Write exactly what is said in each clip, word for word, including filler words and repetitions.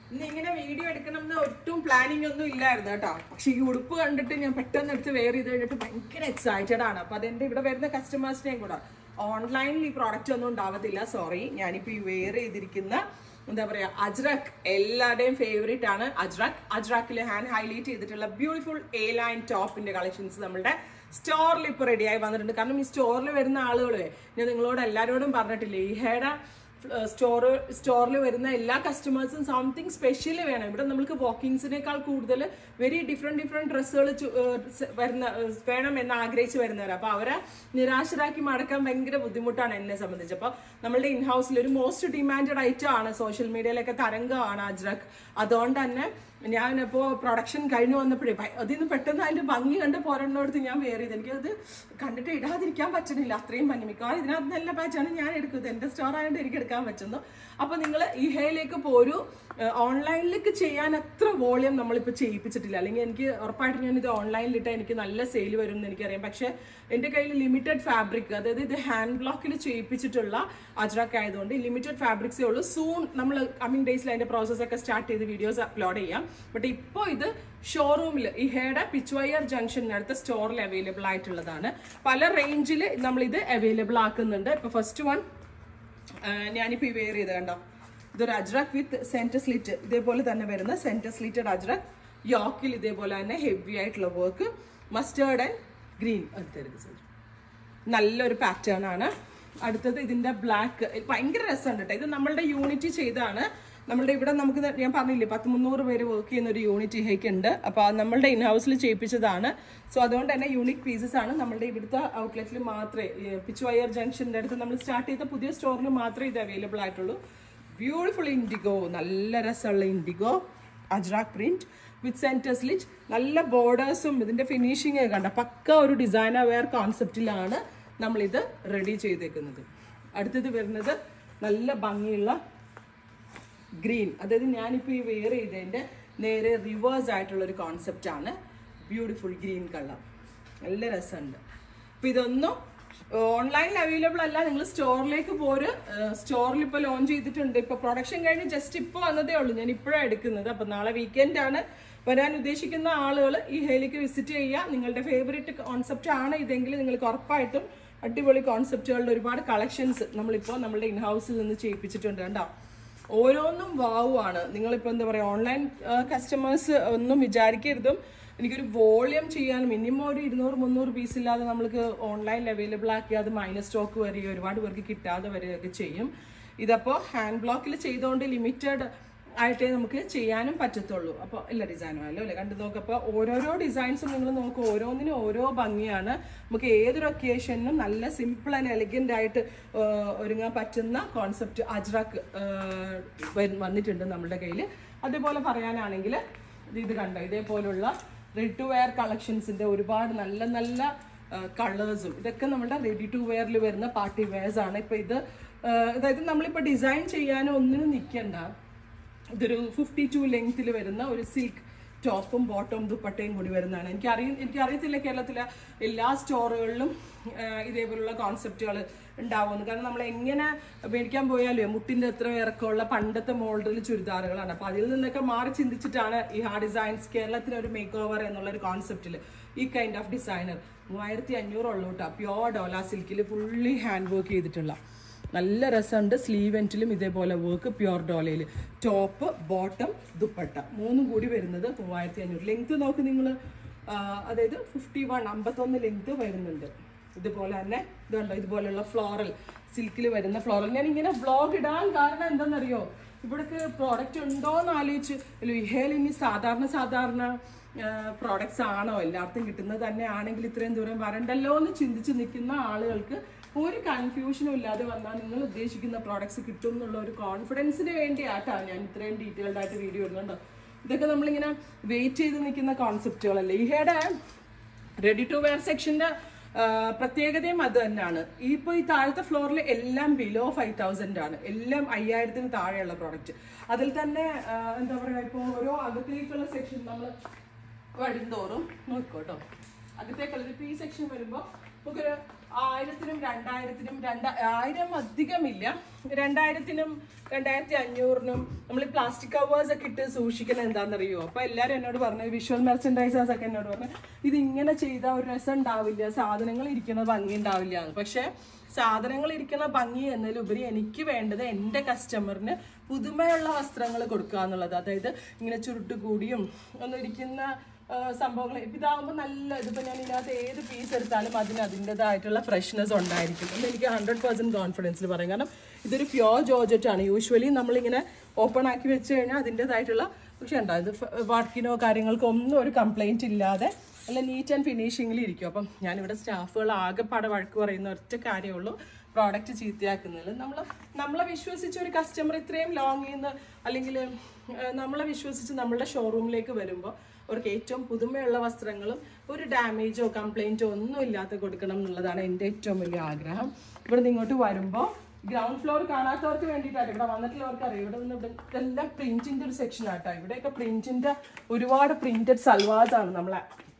ഇങ്ങനെ വീഡിയോ എടുക്കണമെന്ന് ഒട്ടും പ്ലാനിങ് ഒന്നും ഇല്ലായിരുന്നു കേട്ടോ. പക്ഷെ ഈ ഉടുപ്പ് കണ്ടിട്ട് ഞാൻ പെട്ടെന്ന് എടുത്ത് വെയർ ചെയ്ത് കഴിഞ്ഞിട്ട് ഭയങ്കര എക്സൈറ്റഡ് ആണ്. അപ്പൊ അതെന്റെ ഇവിടെ വരുന്ന കസ്റ്റമേഴ്സിനെയും കൂടെ ഓൺലൈനിൽ ഈ പ്രോഡക്റ്റ് ഒന്നും ഉണ്ടാവത്തില്ല, സോറി. ഞാനിപ്പോ ഈ വെയർ ചെയ്തിരിക്കുന്ന എന്താ പറയാ അജ്രക് എല്ലാവരുടെയും ഫേവറേറ്റ് ആണ്. അജ്രക് അജ്രക്കിൽ ഹാൻഡ് ഹൈലൈറ്റ് ചെയ്തിട്ടുള്ള ബ്യൂട്ടിഫുൾ എ ലൈൻ ടോപ്പിന്റെ കളക്ഷൻസ് നമ്മുടെ സ്റ്റോറിൽ ഇപ്പൊ റെഡിയായി വന്നിട്ടുണ്ട്. കാരണം ഈ സ്റ്റോറിൽ വരുന്ന ആളുകളെ ഞാൻ നിങ്ങളോട് എല്ലാവരോടും പറഞ്ഞിട്ടില്ലേ, ഇഹയുടെ സ്റ്റോറ് സ്റ്റോറിൽ വരുന്ന എല്ലാ കസ്റ്റമേഴ്സും സംതിങ് സ്പെഷ്യൽ വേണം. ഇവിടെ നമുക്ക് വാക്കിങ്സിനേക്കാൾ കൂടുതൽ വെരി ഡിഫറെന്റ് ഡിഫറെന്റ് ഡ്രസ്സുകൾ വരുന്ന വേണം എന്ന് ആഗ്രഹിച്ച് വരുന്നവർ. അപ്പൊ അവരെ നിരാശരാക്കി മടക്കാൻ ഭയങ്കര ബുദ്ധിമുട്ടാണ് എന്നെ സംബന്ധിച്ച്. അപ്പൊ നമ്മളുടെ ഇൻഹൗസിൽ ഒരു മോസ്റ്റ് ഡിമാൻഡഡ് ഐറ്റം ആണ്, സോഷ്യൽ മീഡിയയിലൊക്കെ തരംഗമാണ് അജ്രക്. അതുകൊണ്ട് തന്നെ ഞാനിപ്പോൾ പ്രൊഡക്ഷൻ കഴിഞ്ഞ് വന്നപ്പോഴേ അതിന്ന് പെട്ടെന്ന് അതിൻ്റെ ഭംഗി കണ്ട് പോരണോടത്ത് ഞാൻ വേറെ ചെയ്ത് എനിക്കത് കണ്ടിട്ട് ഇടാതിരിക്കാൻ പറ്റുന്നില്ല, അത്രയും ഭംഗി. മിക്കവാറും ഇതിനകത്ത് നല്ല പാച്ചാണ് ഞാൻ എടുക്കുന്നത്, എൻ്റെ സ്റ്റോർ ആയതുകൊണ്ട് എനിക്ക് എടുക്കാൻ പറ്റുന്നു. അപ്പോൾ നിങ്ങൾ ഇഹയിലേക്ക് പോരൂ. ഓൺലൈനിലേക്ക് ചെയ്യാൻ അത്ര വോളിയം നമ്മളിപ്പോൾ ചെയ്യിപ്പിച്ചിട്ടില്ല, അല്ലെങ്കിൽ എനിക്ക് ഉറപ്പായിട്ട് ഞാനിത് ഓൺലൈനിലിട്ടാൽ എനിക്ക് നല്ല സെയിൽ വരും എന്ന് എനിക്കറിയാം. പക്ഷേ എൻ്റെ കയ്യിൽ ലിമിറ്റഡ് ഫാബ്രിക്, അതായത് ഇത് ഹാൻഡ് ബ്ലോക്കിൽ ചെയ്യിപ്പിച്ചിട്ടുള്ള അജ്രക് ആയതുകൊണ്ട് ലിമിറ്റഡ് ഫാബ്രിക്സേ ഉള്ളൂ. സൂൺ നമ്മൾ കമ്മിങ് ഡേയ്സിൽ അതിൻ്റെ പ്രോസസ്സൊക്കെ സ്റ്റാർട്ട് ചെയ്ത് വീഡിയോസ് അപ്ലോഡ് ചെയ്യാം. ബട്ട് ഇപ്പോൾ ഇത് ഷോറൂമിൽ ഇഹയുടെ പിച്ചു ഇയർ ജംഗ്ഷനടുത്ത സ്റ്റോറിൽ അവൈലബിൾ ആയിട്ടുള്ളതാണ്. പല റേഞ്ചിൽ നമ്മളിത് അവൈലബിൾ ആക്കുന്നുണ്ട്. ഇപ്പോൾ ഫസ്റ്റ് വൺ ഞാനിപ്പോൾ ഈ വെയർ ചെയ്ത് കണ്ടോ, ഇതൊരു അജ്രക് വിത്ത് സെന്റർ സ്ലിറ്റ്, ഇതേപോലെ തന്നെ വരുന്ന സെന്റർ സ്ലിറ്റഡ് അജ്രക്. യോക്കിൽ ഇതേപോലെ തന്നെ ഹെവി ആയിട്ടുള്ള വർക്ക്, മസ്റ്റേർഡ് ആൻഡ് ഗ്രീൻ എടുത്തെടുക്കുക, നല്ലൊരു പാറ്റേൺ ആണ്. അടുത്തത് ഇതിന്റെ ബ്ലാക്ക്, ഭയങ്കര രസമുണ്ട് കേട്ടോ. ഇത് നമ്മളുടെ യൂണിറ്റ് ചെയ്താണ്. നമ്മളുടെ ഇവിടെ നമുക്ക് ഞാൻ പറഞ്ഞില്ലേ പത്ത് മുന്നൂറ് പേര് വർക്ക് ചെയ്യുന്ന ഒരു യൂണിറ്റ് ഇഹയ്ക്ക് ഉണ്ട്. അപ്പോൾ നമ്മളുടെ ഇൻഹൗസിൽ ചെയ്യിപ്പിച്ചതാണ്. സോ അതുകൊണ്ട് തന്നെ യൂണിക് പീസസ് ആണ്. നമ്മളുടെ ഇവിടുത്തെ ഔട്ട്ലെറ്റിൽ മാത്രമേ, പിച്ചു ഇയർ ജംഗ്ഷൻ്റെ അടുത്ത് നമ്മൾ സ്റ്റാർട്ട് ചെയ്ത പുതിയ സ്റ്റോറിൽ മാത്രമേ ഇത് അവൈലബിൾ ആയിട്ടുള്ളൂ. ബ്യൂട്ടിഫുൾ ഇൻഡിഗോ, നല്ല രസമുള്ള indigo ajrak print with centre slit, നല്ല ബോർഡേഴ്സും ഇതിന്റെ ഫിനിഷിങ് കണ്ട പക്ക ഒരു ഡിസൈനർ വെയർ കോൺസെപ്റ്റിലാണ് നമ്മളിത് റെഡി ചെയ്തേക്കുന്നത്. അടുത്തത് വരുന്നത് നല്ല ഭംഗിയുള്ള ഗ്രീൻ, അതായത് ഞാനിപ്പോൾ ഈ വെയർ ചെയ്തതിൻ്റെ നേരെ റിവേഴ്സ് ആയിട്ടുള്ള ഒരു കോൺസെപ്റ്റ് ആണ്. ബ്യൂട്ടിഫുൾ ഗ്രീൻ കളർ, നല്ല രസമുണ്ട്. അപ്പോൾ ഇതൊന്നും ഓൺലൈനിൽ അവൈലബിൾ അല്ല, നിങ്ങൾ സ്റ്റോറിലേക്ക് പോര്. സ്റ്റോറിൽ ഇപ്പോൾ ലോഞ്ച് ചെയ്തിട്ടുണ്ട്. ഇപ്പോൾ പ്രൊഡക്ഷൻ കഴിഞ്ഞ് ജസ്റ്റ് ഇപ്പോൾ വന്നതേ ഉള്ളൂ, ഞാൻ ഇപ്പോഴാണ് എടുക്കുന്നത്. അപ്പോൾ നാളെ വീക്കെൻഡ് ആണ്. വരാൻ ഉദ്ദേശിക്കുന്ന ആളുകൾ ഈ ഹേയിലേക്ക് വിസിറ്റ് ചെയ്യുക. നിങ്ങളുടെ ഫേവറേറ്റ് കോൺസെപ്റ്റ് ആണ് ഇതെങ്കിൽ നിങ്ങൾക്ക് ഉറപ്പായിട്ടും അടിപൊളി കോൺസെപ്റ്റുകളുടെ ഒരുപാട് കളക്ഷൻസ് നമ്മളിപ്പോൾ നമ്മുടെ ഇൻഹൗസിൽ നിന്ന് ചെയ്യിപ്പിച്ചിട്ടുണ്ട്. കണ്ടോ, ഓരോന്നും വാവുമാണ്. നിങ്ങളിപ്പോൾ എന്താ പറയുക, ഓൺലൈൻ കസ്റ്റമേഴ്സ് ഒന്നും വിചാരിക്കരുതും എനിക്കൊരു വോളിയം ചെയ്യാൻ മിനിമം ഒരു ഇരുന്നൂറ് മുന്നൂറ് പീസ് ഇല്ലാതെ നമ്മൾക്ക് ഓൺലൈനിൽ അവൈലബിൾ ആക്കി അത് മൈനസ് സ്റ്റോക്ക് വരികയോ ഒരുപാട് പേർക്ക് കിട്ടാതെ വരികയൊക്കെ ചെയ്യും. ഇതപ്പോൾ ഹാൻഡ് ബ്ലോക്കിൽ ചെയ്തുകൊണ്ട് ലിമിറ്റഡ് ആയിട്ടേ നമുക്ക് ചെയ്യാനും പറ്റത്തുള്ളൂ. അപ്പോൾ എല്ലാ ഡിസൈനും ആയാലും അല്ലേ കണ്ടു നോക്കപ്പോൾ ഓരോരോ ഡിസൈൻസും നിങ്ങൾ നോക്കും, ഓരോന്നിനും ഓരോ ഭംഗിയാണ്. നമുക്ക് ഏതൊരു ഒക്കേഷനും നല്ല സിമ്പിൾ ആൻഡ് എലിഗൻ്റ് ആയിട്ട് ഒരുങ്ങാൻ പറ്റുന്ന കോൺസെപ്റ്റ് അജ്രക് വന്നിട്ടുണ്ട് നമ്മുടെ കയ്യിൽ. അതേപോലെ പറയാനാണെങ്കിൽ ഇത് കണ്ടോ, ഇതേപോലുള്ള റെഡി ടു വെയർ കളക്ഷൻസിൻ്റെ ഒരുപാട് നല്ല നല്ല കളേഴ്സും ഇതൊക്കെ നമ്മുടെ റെഡി ടു വെയറിൽ വരുന്ന പാർട്ടി വെയർസ് ആണ്. ഇപ്പോൾ ഇത് അതായത് നമ്മളിപ്പോൾ ഡിസൈൻ ചെയ്യാനോ ഒന്നിനും നിൽക്കണ്ട. ഇതൊരു ഫിഫ്റ്റി ടു ലെങ്ത്തിൽ വരുന്ന ഒരു സിൽക്ക് ടോപ്പും ബോട്ടവും ദുപ്പട്ടയും കൂടി വരുന്നതാണ്. എനിക്ക് അറിയ എനിക്കറിയത്തില്ല കേരളത്തിലെ എല്ലാ സ്റ്റോറുകളിലും ഇതേപോലുള്ള കോൺസെപ്റ്റുകൾ ഉണ്ടാവുമെന്ന്. കാരണം നമ്മൾ എങ്ങനെ മേടിക്കാൻ പോയാലും മുട്ടിൻ്റെ എത്ര ഇറക്കമുള്ള പണ്ടത്തെ മോഡൽ ചുരിദാറുകളാണ്. അപ്പോൾ അതിൽ നിന്നൊക്കെ മാറി ചിന്തിച്ചിട്ടാണ് ഈ ഹാ ഡിസൈൻസ് കേരളത്തിന് ഒരു മേക്ക് ഓവർ എന്നുള്ളൊരു കോൺസെപ്റ്റിൽ ഈ കൈൻഡ് ഓഫ് ഡിസൈനർ മൂവായിരത്തി അഞ്ഞൂറുള്ളൂ കേട്ടോ. പ്യോർ ഡോല സിൽക്കിൽ ഫുള്ളി ഹാൻഡ് വർക്ക് ചെയ്തിട്ടുള്ള നല്ല രസമുണ്ട്. സ്ലീവ് എൻറ്റിലും ഇതേപോലെ വർക്ക് പ്യോർ ഡോലയിൽ, ടോപ്പ് ബോട്ടം ദുപ്പട്ട മൂന്നും കൂടി വരുന്നത് മൂവായിരത്തി അഞ്ഞൂറ്. ലെങ്ത് നോക്ക് നിങ്ങൾ, അതായത് ഫിഫ്റ്റി വൺ അമ്പത്തൊന്ന് ലെങ്ത് വരുന്നുണ്ട്. ഇതുപോലെ തന്നെ ഇതുണ്ടോ, ഇതുപോലെയുള്ള ഫ്ലോറൽ സിൽക്കിൽ വരുന്ന ഫ്ലോറൽ. ഞാൻ ഇങ്ങനെ വ്ളോഗ് ഇടാൻ കാരണം എന്താണെന്നറിയോ, ഇവിടേക്ക് പ്രോഡക്റ്റ് ഉണ്ടോ എന്ന് ആലോചിച്ച് ഇഹയിൽ ഇനി സാധാരണ സാധാരണ പ്രോഡക്ട്സ് ആണോ എല്ലാവർക്കും കിട്ടുന്നത് തന്നെ ആണെങ്കിൽ ഇത്രയും ദൂരം വരണ്ടല്ലോ എന്ന് ചിന്തിച്ച് നിൽക്കുന്ന ആളുകൾക്ക് ഒരു കൺഫ്യൂഷനും ഇല്ലാതെ വന്നാൽ നിങ്ങൾ ഉദ്ദേശിക്കുന്ന പ്രോഡക്ട്സ് കിട്ടും എന്നുള്ള ഒരു കോൺഫിഡൻസിന് വേണ്ടിയായിട്ടാണ് ഞാൻ ഇത്രയും ഡീറ്റെയിൽഡ് ആയിട്ട് വീഡിയോ ഇടുന്നുണ്ട്. ഇതൊക്കെ നമ്മളിങ്ങനെ വെയിറ്റ് ചെയ്ത് നിൽക്കുന്ന കോൺസെപ്റ്റുകളല്ലേ. ഇഹയുടെ റെഡി ടു വെയർ സെക്ഷൻ്റെ പ്രത്യേകതയും അത് തന്നെയാണ്. ഇപ്പോൾ ഈ താഴത്തെ ഫ്ലോറിൽ എല്ലാം ബിലോ ഫൈവ് തൗസൻഡ് ആണ്, എല്ലാം അയ്യായിരത്തിന് താഴെയുള്ള പ്രോഡക്റ്റ്. അതിൽ തന്നെ എന്താ പറയുക, ഇപ്പോൾ ഓരോ അകത്തേക്കുള്ള സെക്ഷൻ നമ്മൾ വരുംതോറും നോക്കോട്ടോ, അകത്തേക്കുള്ളത് ഇപ്പോൾ ഈ സെക്ഷൻ വരുമ്പോൾ നമുക്കൊരു ആയിരത്തിനും രണ്ടായിരത്തിനും രണ്ട ആയിരം അധികമില്ല, രണ്ടായിരത്തിനും രണ്ടായിരത്തി അഞ്ഞൂറിനും നമ്മൾ ഈ പ്ലാസ്റ്റിക് കവേഴ്സ് ഒക്കെ ഇട്ട് സൂക്ഷിക്കുന്നത് എന്താണെന്നറിയോ? അപ്പൊ എല്ലാവരും എന്നോട് പറഞ്ഞു, വിഷ്വൽ മെർച്ചൻഡൈസേഴ്സ് ഒക്കെ എന്നോട് പറഞ്ഞു ഇതിങ്ങനെ ചെയ്താൽ ഒരു രസം ഉണ്ടാവില്ല, സാധനങ്ങൾ ഇരിക്കുന്ന ഭംഗി ഉണ്ടാവില്ല. പക്ഷെ സാധനങ്ങൾ ഇരിക്കുന്ന ഭംഗി എന്നതിലുപരി എനിക്ക് വേണ്ടത് എൻ്റെ കസ്റ്റമറിന് പുതുമയുള്ള വസ്ത്രങ്ങൾ കൊടുക്കുക എന്നുള്ളത്. അതായത് ഇങ്ങനെ ചുരുട്ടുകൂടിയും ഒന്നും ഇരിക്കുന്ന സംഭവങ്ങൾ. ഇപ്പം ഇതാകുമ്പോൾ നല്ല ഇതിപ്പോൾ ഞാൻ ഇതിനകത്ത് ഏത് പീസ് എടുത്താലും അതിന് അതിൻ്റെതായിട്ടുള്ള ഫ്രഷ്നെസ് ഉണ്ടായിരിക്കും എന്ന് എനിക്ക് ഹൺഡ്രഡ് പെർസെൻറ്റ് കോൺഫിഡൻസിൽ പറയും. കാരണം ഇതൊരു പ്യോർ ജോർജറ്റാണ്. യൂഷ്വലി നമ്മളിങ്ങനെ ഓപ്പൺ ആക്കി വെച്ച് കഴിഞ്ഞാൽ അതിൻ്റെതായിട്ടുള്ള പക്ഷേ ഉണ്ടാവും ഇത് വർക്കിനോ കാര്യങ്ങൾക്കോ ഒന്നും ഒരു കംപ്ലയിൻറ്റ് ഇല്ലാതെ നല്ല നീറ്റ് ആൻഡ് ഫിനിഷിങ്ങിൽ ഇരിക്കും. അപ്പം ഞാനിവിടെ സ്റ്റാഫുകൾ ആകെപ്പാടെ വഴക്ക് പറയുന്ന ഒറ്റ കാര്യമുള്ളൂ, പ്രോഡക്റ്റ് ചീത്തയാക്കുന്നില്ല. നമ്മൾ നമ്മളെ വിശ്വസിച്ച് ഒരു കസ്റ്റമർ ഇത്രയും ലോങ് ചെയ്യുന്ന അല്ലെങ്കിൽ നമ്മളെ വിശ്വസിച്ച് നമ്മളുടെ ഷോറൂമിലേക്ക് വരുമ്പോൾ അവർക്ക് ഏറ്റവും പുതുമയുള്ള വസ്ത്രങ്ങളും ഒരു ഡാമേജോ കംപ്ലയിൻറ്റോ ഒന്നും ഇല്ലാത്ത കൊടുക്കണം എന്നുള്ളതാണ് എൻ്റെ ഏറ്റവും വലിയ ആഗ്രഹം. ഇവിടെ നിന്ന് ഇങ്ങോട്ട് വരുമ്പോൾ ഗ്രൗണ്ട് ഫ്ലോർ കാണാത്തവർക്ക് വേണ്ടിയിട്ടാണ്, ഇവിടെ വന്നിട്ടുള്ളവർക്ക് അറിയാം. ഇവിടെ നിന്ന് ഇവിടെ ഇതെല്ലാം പ്രിൻറ്റിൻ്റെ ഒരു സെക്ഷനാട്ടോ. ഇവിടെയൊക്കെ പ്രിൻറ്റിൻ്റെ ഒരുപാട് പ്രിൻറ്റഡ് സൽവാസാണ് നമ്മൾ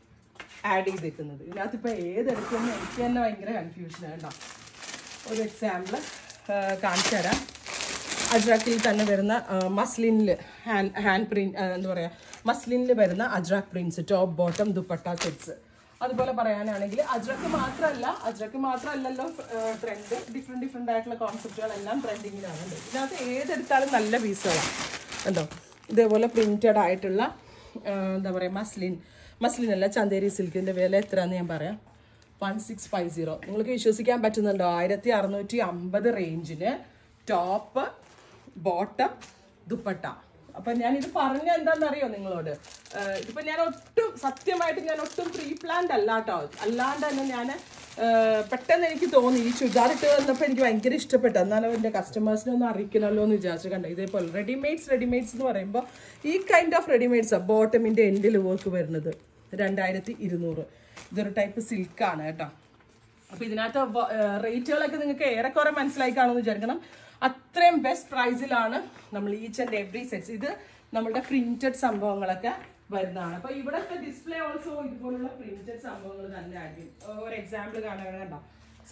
ആഡ് ചെയ്തേക്കുന്നത്. ഇതിനകത്ത് ഇപ്പോൾ ഏതെടുക്കുമെന്ന് എനിക്ക് തന്നെ ഭയങ്കര കൺഫ്യൂഷനാണ് കേട്ടോ. ഒരു എക്സാമ്പിൾ കാണിച്ചു തരാം. അജ്രാക്കിൽ തന്നെ വരുന്ന മസ്ലിനിൽ ഹാൻഡ് ഹാൻഡ് പ്രിൻറ്റ് എന്താ പറയുക മസ്ലിനിൽ വരുന്ന ajrak prints, top bottom dupatta sets. അതുപോലെ പറയാനാണെങ്കിൽ അജ്രക്ക് മാത്രമല്ല അജ്രക്ക് മാത്രമല്ലല്ലോ ട്രെൻഡ്, ഡിഫറെൻറ്റ് ഡിഫറെൻ്റ് ആയിട്ടുള്ള കോൺസെപ്റ്റുകളെല്ലാം ട്രെൻഡിങ്ങിലാണ്. ഇതിനകത്ത് ഏതെടുത്താലും നല്ല പീസുകളാണ് കണ്ടോ. ഇതേപോലെ പ്രിൻറ്റഡ് ആയിട്ടുള്ള എന്താ പറയുക മസ്ലിൻ മസ്ലിൻ അല്ല ചന്തേരി സിൽക്കിൻ്റെ വില എത്രയാണെന്ന് ഞാൻ പറയാം. വൺ സിക്സ് ഫൈവ് സീറോ നിങ്ങൾക്ക് വിശ്വസിക്കാൻ പറ്റുന്നുണ്ടോ? ആയിരത്തി അറുന്നൂറ്റി അമ്പത് റേഞ്ചിന് ടോപ്പ് ബോട്ടം ദുപ്പട്ട. അപ്പം ഞാനിത് പറഞ്ഞ എന്താണെന്നറിയോ നിങ്ങളോട്? ഇതിപ്പോൾ ഞാൻ ഒട്ടും സത്യമായിട്ട് ഞാൻ ഒട്ടും പ്രീ പ്ലാൻഡ് അല്ല കേട്ടോ. അല്ലാണ്ട് തന്നെ ഞാൻ പെട്ടെന്ന് എനിക്ക് തോന്നി ഈ ചുരിദാറിട്ട് വന്നപ്പോൾ എനിക്ക് ഭയങ്കര ഇഷ്ടപ്പെട്ടു. എന്നാലും എൻ്റെ കസ്റ്റമേഴ്സിനെ ഒന്ന് അറിയിക്കണമല്ലോ എന്ന് വിചാരിച്ചു. കണ്ടോ ഇതേപോലെ റെഡിമെയ്ഡ്സ് റെഡിമെയ്ഡ്സ് എന്ന് പറയുമ്പോൾ ഈ കൈൻഡ് ഓഫ് റെഡിമെയ്ഡ്സാണ്. ബോട്ടമിൻ്റെ എൻഡിൽ വർക്ക് വരുന്നത് രണ്ടായിരത്തി ഇരുന്നൂറ്. ഇതൊരു ടൈപ്പ് സിൽക്കാണ് കേട്ടോ. അപ്പോൾ ഇതിനകത്ത് റേറ്റുകളൊക്കെ നിങ്ങൾക്ക് ഏറെക്കുറെ മനസ്സിലായി കാണുമെന്ന് വിചാരിക്കണം. അത്രയും ബെസ്റ്റ് പ്രൈസിലാണ് നമ്മൾ ഈച്ച് ആൻഡ് എവറി സെറ്റ്സ്. ഇത് നമ്മളുടെ പ്രിന്റഡ് സംഭവങ്ങളൊക്കെ വരുന്നതാണ്. അപ്പോൾ ഇവിടുത്തെ ഡിസ്പ്ലേ ഓൾസോ ഇതുപോലുള്ള പ്രിന്റഡ് സംഭവങ്ങൾ തന്നെ ആയിരിക്കും. ഒരു എക്സാമ്പിൾ കാണാൻ കണ്ടോ, സോ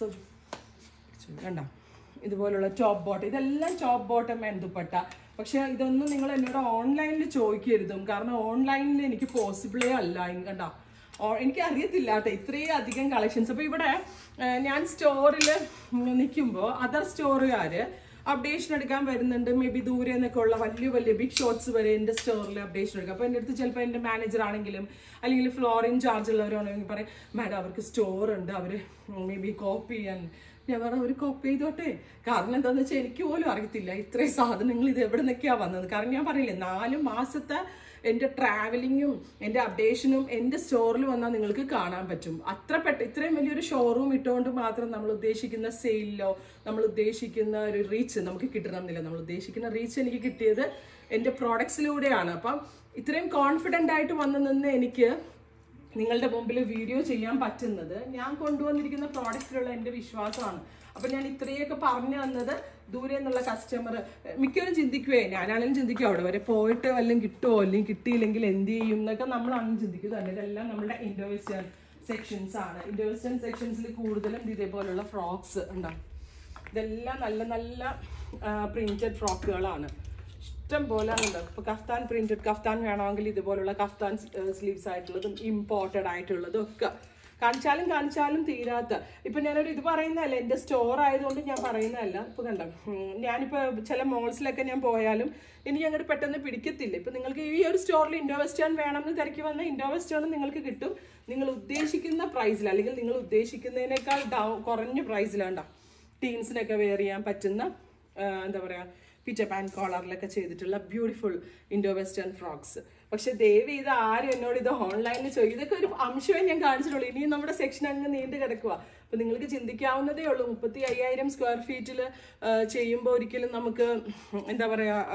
കണ്ടോ ഇതുപോലുള്ള ടോപ്പ് ബോട്ടം, ഇതെല്ലാം ടോപ്പ് ബോട്ടം ആൻഡ് ദുപ്പട്ട. പക്ഷെ ഇതൊന്നും നിങ്ങൾ എന്നോട് ഓൺലൈനിൽ ചോദിക്കരുതും, കാരണം ഓൺലൈനിൽ എനിക്ക് പോസിബിളേ അല്ല. കണ്ടോ എനിക്ക് അറിയത്തില്ല കേട്ടോ ഇത്രയും അധികം കളക്ഷൻസ്. അപ്പോൾ ഇവിടെ ഞാൻ സ്റ്റോറിൽ നിൽക്കുമ്പോൾ അതർ സ്റ്റോറുകാർ അപ്ഡേഷൻ എടുക്കാൻ വരുന്നുണ്ട്. മേ ബി ദൂരെ നിന്നൊക്കെ ഉള്ള വലിയ വലിയ ബിഗ് ഷോട്ട്സ് വരെ എൻ്റെ സ്റ്റോറിൽ അപ്ഡേഷൻ എടുക്കുക. അപ്പോൾ എൻ്റെ അടുത്ത് ചിലപ്പോൾ എൻ്റെ മാനേജർ ആണെങ്കിലും അല്ലെങ്കിൽ ഫ്ലോറിൻ ചാർജ് ഉള്ളവരാണെങ്കിൽ പറയും മാഡം അവർക്ക് സ്റ്റോർ ഉണ്ട്, അവർ മേ ബി കോപ്പി ചെയ്യാൻ. ഞാൻ പറഞ്ഞ ഒരു കോപ്പി ചെയ്തോട്ടെ, കാരണം എന്താണെന്ന് വെച്ചാൽ എനിക്ക് പോലും അറിയത്തില്ല ഇത്രയും സാധനങ്ങൾ ഇത് എവിടെ നിന്നൊക്കെയാണ് വന്നത്. കാരണം ഞാൻ പറയില്ലേ നാല് മാസത്തെ എൻ്റെ ട്രാവലിങ്ങും എൻ്റെ അപ്ഡേഷനും എൻ്റെ സ്റ്റോറിൽ വന്നാൽ നിങ്ങൾക്ക് കാണാൻ പറ്റും. അത്ര പെട്ട ഇത്രയും വലിയൊരു ഷോറൂം ഇട്ടുകൊണ്ട് മാത്രം നമ്മൾ ഉദ്ദേശിക്കുന്ന സെയിലിലോ നമ്മൾ ഉദ്ദേശിക്കുന്ന ഒരു റീച്ച് നമുക്ക് കിട്ടണമെന്നില്ല. നമ്മൾ ഉദ്ദേശിക്കുന്ന റീച്ച് എനിക്ക് കിട്ടിയത് എൻ്റെ പ്രോഡക്ട്സിലൂടെയാണ്. അപ്പം ഇത്രയും കോൺഫിഡൻ്റ് ആയിട്ട് വന്ന് നിന്ന് എനിക്ക് നിങ്ങളുടെ മുമ്പിൽ വീഡിയോ ചെയ്യാൻ പറ്റുന്നത് ഞാൻ കൊണ്ടുവന്നിരിക്കുന്ന പ്രോഡക്റ്റിലുള്ള എൻ്റെ വിശ്വാസമാണ്. അപ്പം ഞാൻ ഇത്രയൊക്കെ പറഞ്ഞു തന്നത് ദൂരെ നിന്നുള്ള കസ്റ്റമർ മിക്കവരും ചിന്തിക്കുവേ, ഞാനാണെങ്കിലും ചിന്തിക്കും അവിടെ വരെ പോയിട്ട് വല്ലതും കിട്ടുമോ അല്ലെങ്കിൽ കിട്ടിയില്ലെങ്കിൽ എന്ത് ചെയ്യും എന്നൊക്കെ നമ്മളാണ് ചിന്തിക്കുന്നത്. ഇതെല്ലാം നമ്മുടെ ഇൻഡോ വെസ്റ്റേൺ സെക്ഷൻസ് ആണ്. ഇൻഡോ വെസ്റ്റേൺ സെക്ഷൻസിൽ കൂടുതലും ഇതേപോലുള്ള ഫ്രോക്സ് ഉണ്ടാവും. ഇതെല്ലാം നല്ല നല്ല പ്രിന്റഡ് ഫ്രോക്കുകളാണ്, ഇഷ്ടം പോലെ ഉണ്ട്. ഇപ്പോൾ കഫ്താൻ പ്രിന്റഡ് കഫ്താൻ വേണമെങ്കിൽ ഇതുപോലുള്ള കഫ്താൻ സ്ലീവ്സ് ആയിട്ടുള്ളതും ഇമ്പോർട്ടഡ് ആയിട്ടുള്ളതും ഒക്കെ കാണിച്ചാലും കാണിച്ചാലും തീരാത്ത. ഇപ്പം ഞാനൊരു ഇത് പറയുന്നതല്ല, എൻ്റെ സ്റ്റോർ ആയതുകൊണ്ട് ഞാൻ പറയുന്നതല്ല. ഇപ്പോൾ കണ്ടോ ഞാനിപ്പോൾ ചില മോൾസിലൊക്കെ ഞാൻ പോയാലും എനിക്ക് അങ്ങോട്ട് പെട്ടെന്ന് പിടിക്കത്തില്ല. ഇപ്പം നിങ്ങൾക്ക് ഈ ഒരു സ്റ്റോറിൽ ഇൻഡോ വെസ്റ്റേൺ വേണമെന്ന് തിരക്കി വന്നാൽ ഇൻഡോ വെസ്റ്റേൺ നിങ്ങൾക്ക് കിട്ടും നിങ്ങൾ ഉദ്ദേശിക്കുന്ന പ്രൈസിൽ, അല്ലെങ്കിൽ നിങ്ങൾ ഉദ്ദേശിക്കുന്നതിനേക്കാൾ ഡൗ കുറഞ്ഞ പ്രൈസിലാണ്ടോ ടീൻസിനൊക്കെ വെയർ ചെയ്യാൻ പറ്റുന്ന എന്താ പറയുക പിറ്റ പാൻ കോളറിലൊക്കെ ചെയ്തിട്ടുള്ള ബ്യൂട്ടിഫുൾ ഇൻഡോ വെസ്റ്റേൺ ഫ്രോക്സ്. പക്ഷെ ദേവി ഇത് ആരും എന്നോട് ഇത് ഓൺലൈനിൽ ചോദിക്കും. ഇതൊക്കെ ഒരു അംശമേ ഞാൻ കാണിച്ചിട്ടുള്ളൂ. ഇനിയും നമ്മുടെ സെക്ഷൻ അങ്ങ് നീണ്ടു കിടക്കുക. അപ്പം നിങ്ങൾക്ക് ചിന്തിക്കാവുന്നതേ ഉള്ളൂ. മുപ്പത്തി അയ്യായിരം സ്ക്വയർ ഫീറ്റിൽ ചെയ്യുമ്പോൾ ഒരിക്കലും നമുക്ക് എന്താ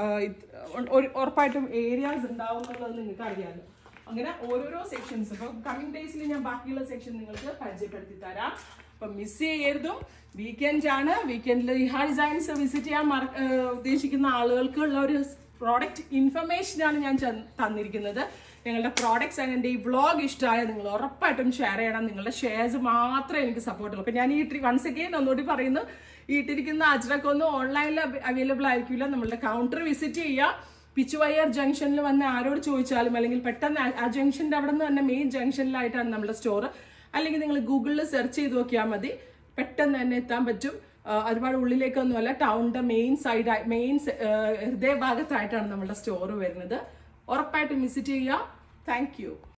പറയുക ഉറപ്പായിട്ടും ഏരിയാസ് ഉണ്ടാവും എന്നുള്ളത് നിങ്ങൾക്ക് അറിയാമല്ലോ. അങ്ങനെ ഓരോരോ സെക്ഷൻസ് ഇപ്പോൾ കമ്മിങ് ഡേയ്സിൽ ഞാൻ ബാക്കിയുള്ള സെക്ഷൻ നിങ്ങൾക്ക് പരിചയപ്പെടുത്തി തരാം. അപ്പം മിസ് ചെയ്യരുതും. വീക്കെൻഡ് ആണ്. വീക്കെൻഡിൽ ഇഹ ഡിസൈൻസ് വിസിറ്റ് ചെയ്യാൻ ഉദ്ദേശിക്കുന്ന ആളുകൾക്കുള്ള ഒരു പ്രോഡക്റ്റ് ഇൻഫർമേഷനാണ് ഞാൻ തന്നിരിക്കുന്നത്. ഞങ്ങളുടെ പ്രോഡക്റ്റ്സ് ആണ്. എൻ്റെ ഈ വ്ളോഗ് ഇഷ്ടമായ നിങ്ങൾ ഉറപ്പായിട്ടും ഷെയർ ചെയ്യണം. നിങ്ങളുടെ ഷെയർസ് മാത്രമേ എനിക്ക് സപ്പോർട്ടുള്ളൂ. അപ്പോൾ ഞാൻ ഈ വൺസ് അഗെയിൻ ഒന്നുകൂടി പറയുന്നു, ഇട്ടിരിക്കുന്ന അജ്രക്കൊന്നും ഓൺലൈനിൽ അവൈലബിൾ ആയിരിക്കില്ല. നമ്മളുടെ കൗണ്ടർ വിസിറ്റ് ചെയ്യുക. പിച്ചു അയ്യർ ജംഗ്ഷനിൽ വന്ന് ആരോട് ചോദിച്ചാലും, അല്ലെങ്കിൽ പെട്ടെന്ന് ആ ജംഗ്ഷൻ്റെ അവിടെ നിന്ന് തന്നെ മെയിൻ ജംഗ്ഷനിലായിട്ടാണ് നമ്മുടെ സ്റ്റോർ. അല്ലെങ്കിൽ നിങ്ങൾ ഗൂഗിളിൽ സെർച്ച് ചെയ്ത് നോക്കിയാൽ മതി, പെട്ടെന്ന് തന്നെ എത്താൻ പറ്റും. ഒരുപാട് ഉള്ളിലേക്കൊന്നുമല്ല, ടൗണിൻ്റെ മെയിൻ സൈഡ് മെയിൻ ഹൃദയഭാഗത്തായിട്ടാണ് നമ്മുടെ സ്റ്റോർ വരുന്നത്. ഉറപ്പായിട്ടും വിസിറ്റ് ചെയ്യുക. Thank U.